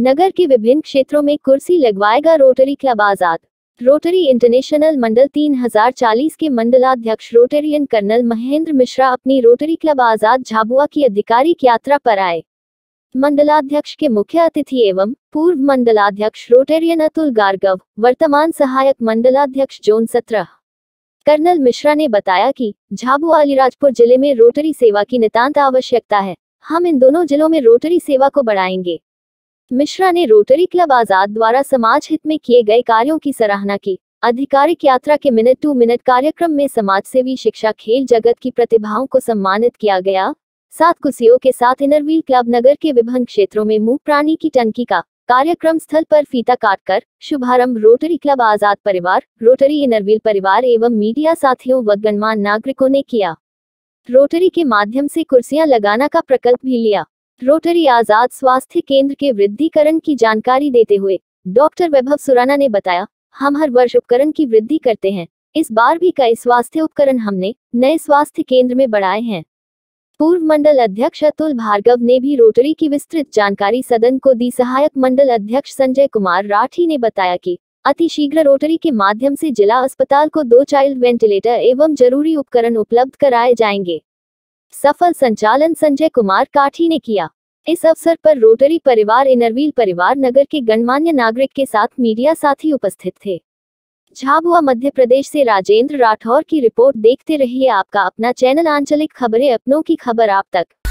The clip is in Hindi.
नगर के विभिन्न क्षेत्रों में कुर्सी लगवाएगा Rotary Club Azad. Rotary International मंडल 3040 के मंडलाध्यक्ष रोटेरियन कर्नल महेंद्र मिश्रा अपनी रोटरी क्लब आजाद झाबुआ की आधिकारिक यात्रा पर आए। मंडलाध्यक्ष के मुख्य अतिथि एवं पूर्व मंडलाध्यक्ष रोटेरियन अतुल गार्गव, वर्तमान सहायक मंडलाध्यक्ष जोन 17 कर्नल मिश्रा ने बताया कि झाबुआ अलीराजपुर जिले में रोटरी सेवा की नितांत आवश्यकता है। हम इन दोनों जिलों में रोटरी सेवा को बढ़ाएंगे। मिश्रा ने रोटरी क्लब आजाद द्वारा समाज हित में किए गए कार्यों की सराहना की। आधिकारिक यात्रा के मिनट टू मिनट कार्यक्रम में समाज सेवी, शिक्षा, खेल जगत की प्रतिभाओं को सम्मानित किया गया। 7 कुर्सियों के साथ इनरव्हील क्लब नगर के विभिन्न क्षेत्रों में मुंह प्राणी की टंकी का कार्यक्रम स्थल पर फीता काटकर शुभारंभ रोटरी क्लब आजाद परिवार, रोटरी इनरव्हील परिवार एवं मीडिया साथियों व गणमान्य नागरिकों ने किया। रोटरी के माध्यम से कुर्सियां लगाना का प्रकल्प भी लिया। रोटरी आजाद स्वास्थ्य केंद्र के वृद्धिकरण की जानकारी देते हुए डॉक्टर वैभव सुराना ने बताया, हम हर वर्ष उपकरण की वृद्धि करते हैं। इस बार भी कई स्वास्थ्य उपकरण हमने नए स्वास्थ्य केंद्र में बढ़ाए हैं। पूर्व मंडल अध्यक्ष अतुल भार्गव ने भी रोटरी की विस्तृत जानकारी सदन को दी। सहायक मंडल अध्यक्ष संजय कुमार राठी ने बताया कि अतिशीघ्र रोटरी के माध्यम से जिला अस्पताल को 2 चाइल्ड वेंटिलेटर एवं जरूरी उपकरण उपलब्ध कराए जाएंगे। सफल संचालन संजय कुमार काठी ने किया। इस अवसर पर रोटरी परिवार, इनरव्हील परिवार, नगर के गणमान्य नागरिक के साथ मीडिया साथी उपस्थित थे। झाबुआ मध्य प्रदेश से राजेंद्र राठौर की रिपोर्ट। देखते रहिए आपका अपना चैनल आंचलिक खबरें, अपनों की खबर आप तक।